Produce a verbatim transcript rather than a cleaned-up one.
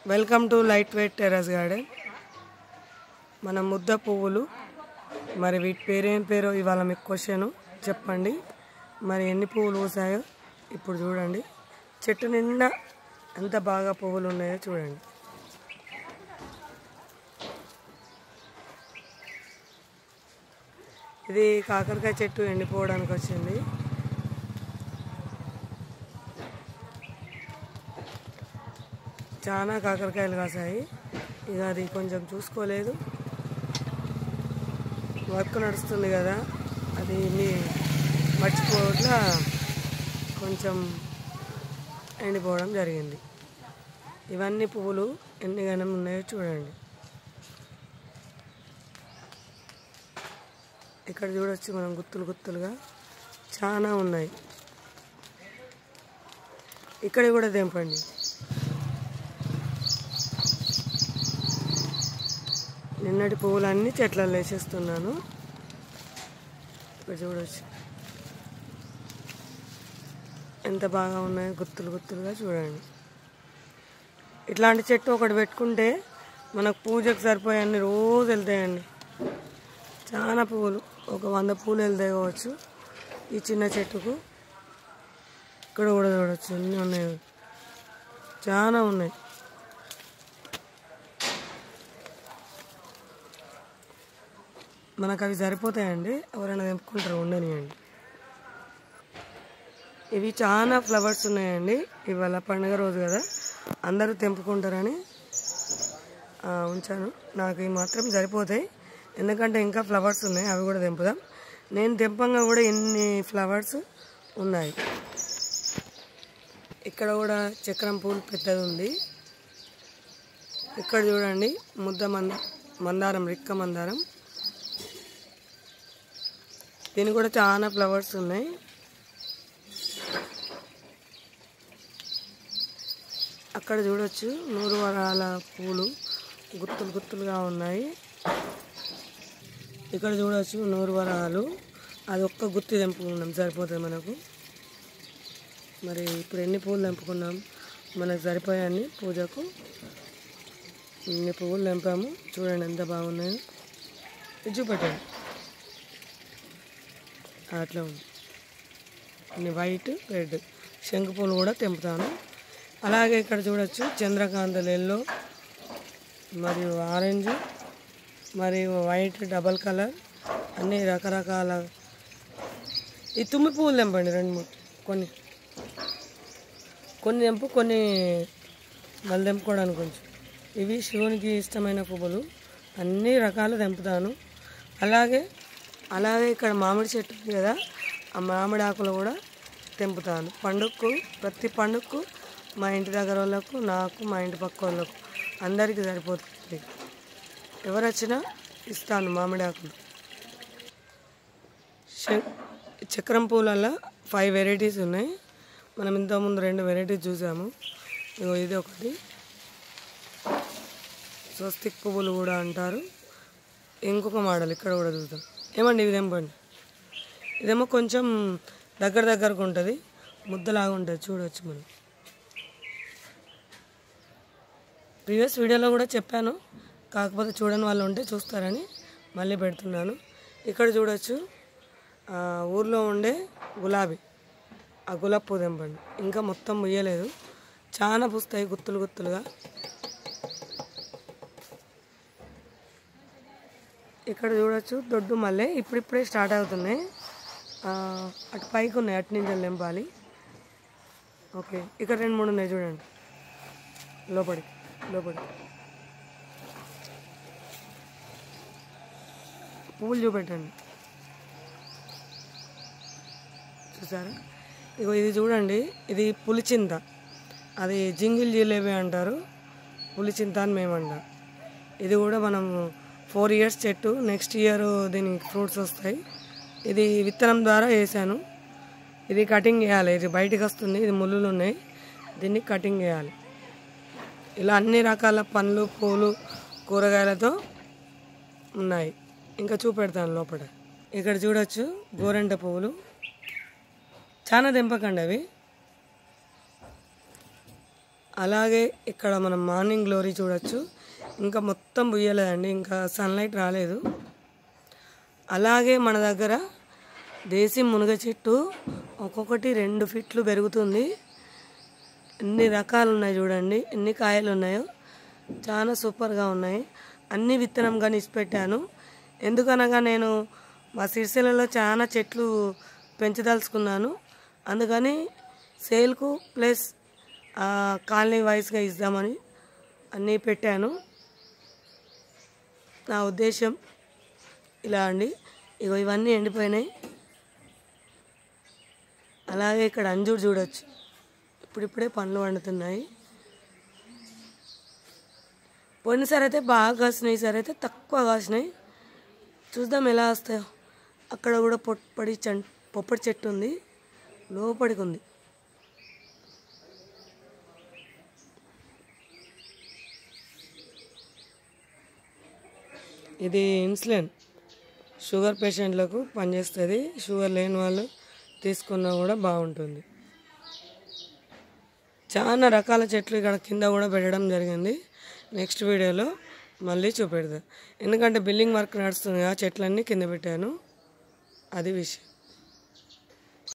Welcome to light weight terrace garden. మన ముద్ద పువ్వులు మరి వీటి పేరేం పేరో ఇవాళ మీకు క్వశ్చన్ చెప్పండి. మరి ఎన్ని పువ్వులు పూసాయో ఇప్పుడు చూడండి. చెట్టు నిండా ఎంత బాగా పువ్వులు ఉన్నాయో చూడండి. ఇది కాకరకాయ చెట్టు ఎండిపోవడానికి వచ్చింది. చాలా కాకరకాయలు కాసాయి. ఇక అది కొంచెం చూసుకోలేదు, వర్క్ నడుస్తుంది కదా, అది మర్చిపోవట్లా కొంచెం ఎండిపోవడం జరిగింది. ఇవన్నీ పువ్వులు ఎన్ని గణం ఉన్నాయో చూడండి. ఇక్కడ చూడొచ్చు మనం గుత్తులు గుత్తులుగా చాలా ఉన్నాయి. ఇక్కడ కూడా తెంపండి. నిన్నటి పువ్వులన్నీ చెట్లలో వేసేస్తున్నాను. ఇక్కడ చూడవచ్చు ఎంత బాగా ఉన్నాయో, గుత్తులు గుత్తులుగా చూడండి. ఇట్లాంటి చెట్టు ఒకటి పెట్టుకుంటే మనకు పూజకు సరిపోయే అన్ని రోజు వెళ్తాయండి. చాలా పువ్వులు, ఒక వంద పూలు వెళ్తాయి కావచ్చు ఈ చిన్న చెట్టుకు. ఇక్కడ కూడా చూడవచ్చు అన్నీ ఉన్నాయి, చాలా ఉన్నాయి. మనకు అవి సరిపోతాయండి, ఎవరైనా తెంపుకుంటారు, ఉండనియండి. ఇవి చాలా ఫ్లవర్స్ ఉన్నాయండి. ఇవాళ పండుగ రోజు కదా, అందరూ తెంపుకుంటారని ఉంచాను. నాకు ఇవి మాత్రం సరిపోతాయి, ఎందుకంటే ఇంకా ఫ్లవర్స్ ఉన్నాయి, అవి కూడా తెంపుదాం. నేను తెంపంగా కూడా ఎన్ని ఫ్లవర్స్ ఉన్నాయి. ఇక్కడ కూడా చక్రం పూలు పెద్దది ఉంది. ఇక్కడ చూడండి ముద్ద మంద మందారం, రిక్క మందారం, దీనికి కూడా చాలా ఫ్లవర్స్ ఉన్నాయి. అక్కడ చూడొచ్చు నూరు వరాల పూలు గుత్తులు గుత్తులుగా ఉన్నాయి. ఇక్కడ చూడొచ్చు నూరు వరాలు, అది ఒక్క గుత్తి తెంపుకున్నాం, సరిపోతుంది మనకు. మరి ఇప్పుడు ఎన్ని పూలు తెంపుకున్నాం, మనకు సరిపోయాన్ని పూజకు ఇన్ని పువ్వులు తెంపాము. చూడండి ఎంత బాగున్నాయో. ఇది చూపెట్టండి, అట్లా ఉంది. ఇన్ని వైట్ రెడ్ శంకు పూలు కూడా తెంపుతాను. అలాగే ఇక్కడ చూడొచ్చు చంద్రకాంతలు ఎల్లో మరియు ఆరెంజ్ మరియు వైట్ డబల్ కలర్, అన్ని రకరకాల. ఈ తుమ్మి పువ్వులు తెంపండి, రెండు మూడు, కొన్ని కొన్ని తెంపు, కొన్ని మళ్ళీ తెంపుకోవడానికి కొంచెం. ఇవి శివునికి ఇష్టమైన పువ్వులు, అన్ని రకాలు తెంపుతాను. అలాగే అలాగే ఇక్కడ మామిడి చెట్టు ఉంది కదా, ఆ మామిడి ఆకులు కూడా తెంపుతాను. పండుగకు, ప్రతి పండుగకు మా ఇంటి దగ్గర వాళ్ళకు, నాకు, మా ఇంటి పక్క వాళ్ళకు అందరికీ సరిపోతుంది. ఎవరు వచ్చినా ఇస్తాను మామిడి ఆకులు. చక్రం పూలల్లో ఫైవ్ వెరైటీస్ ఉన్నాయి. మనం ఇంతకుముందు రెండు వెరైటీస్ చూసాము. ఇగో ఇది ఒకటి, స్వస్తిక్ పువ్వులు కూడా అంటారు. ఇంకొక మోడల్ ఇక్కడ కూడా చూద్దాం. ఏమండి ఇది తెంపండి. ఇదేమో కొంచెం దగ్గర దగ్గరకు ఉంటుంది, ముద్దలాగా ఉంటుంది, చూడవచ్చు మనం. ప్రీవియస్ వీడియోలో కూడా చెప్పాను, కాకపోతే చూడని వాళ్ళు ఉంటే చూస్తారని మళ్ళీ పెడుతున్నాను. ఇక్కడ చూడవచ్చు ఊర్లో ఉండే గులాబీ, ఆ గులాబీ పువ్వు తెంపండి. ఇంకా మొత్తం ముయ్యలేదు, చాలా పూస్తాయి గుత్తులు గుత్తులుగా. ఇక్కడ చూడవచ్చు దొడ్డు మల్లె, ఇప్పుడిప్పుడే స్టార్ట్ అవుతున్నాయి. అటు పైకి ఉన్నాయి, అటు నుంచి తెంపాలి. ఓకే, ఇక్కడ రెండు మూడు ఉన్నాయి చూడండి, లోపలికి లోపలికి పువ్వులు చూపెట్టండి. చూసారా? ఇగో ఇది చూడండి, ఇది పులిచింత, అది జింగిల్ జిలేబీ అంటారు, పులిచింత అని మేము అంటాం. ఇది కూడా మనం ఫోర్ ఇయర్స్ చెట్టు, నెక్స్ట్ ఇయర్ దీనికి ఫ్రూట్స్ వస్తాయి. ఇది విత్తనం ద్వారా వేసాను. ఇది కటింగ్ చేయాలి, ఇది బయటికి వస్తుంది, ఇది ముళ్ళులు ఉన్నాయి, దీన్ని కటింగ్ చేయాలి. ఇలా అన్ని రకాల పండ్లు, పూలు, కూరగాయలతో ఉన్నాయి. ఇంకా చూపెడతాను లోపల. ఇక్కడ చూడొచ్చు గోరెంట పువ్వులు, చాలా తెంపకండి అవి. అలాగే ఇక్కడ మనం మార్నింగ్ గ్లోరీ చూడొచ్చు. ఇంకా మొత్తం బుయ్యలేదండి, ఇంకా సన్లైట్ రాలేదు. అలాగే మన దగ్గర దేశీ మునగ చెట్టు ఒక్కొక్కటి రెండు ఫీట్లు పెరుగుతుంది. ఎన్ని రకాలు ఉన్నాయి చూడండి, ఎన్ని కాయలు ఉన్నాయో, చాలా సూపర్గా ఉన్నాయి. అన్ని విత్తనం కానీ ఇచ్చిపెట్టాను. ఎందుకనగా నేను మా సిరిసిల్లలో చాలా చెట్లు పెంచదలుచుకున్నాను. అందుకని సేల్కు ప్లస్ కాలనీ వైజ్గా ఇద్దామని అన్నీ పెట్టాను. నా ఉద్దేశం ఇలా అండి. ఇగో ఇవన్నీ ఎండిపోయినాయి. అలాగే ఇక్కడ అంజూరు చూడొచ్చు, ఇప్పుడిప్పుడే పండ్లు వండుతున్నాయి. పోయినసారి అయితే బాగా కాసినాయి, ఈసారి అయితే తక్కువ కాసినాయి. చూద్దాం ఎలా వస్తాయో. అక్కడ కూడా పొప్పడి చ పొప్పడి చెట్టు ఉంది, లోపలికి ఉంది. ఇది ఇన్సులిన్ షుగర్ పేషెంట్లకు పనిచేస్తుంది. షుగర్ లేని వాళ్ళు తీసుకున్నా కూడా బాగుంటుంది. చాలా రకాల చెట్లు ఇక్కడ కింద కూడా పెట్టడం జరిగింది. నెక్స్ట్ వీడియోలో మళ్ళీ చూపెడతాను. ఎందుకంటే బిల్డింగ్ వర్క్ నడుస్తుంది, ఆ చెట్లన్నీ కింద పెట్టాను. అది విషయం.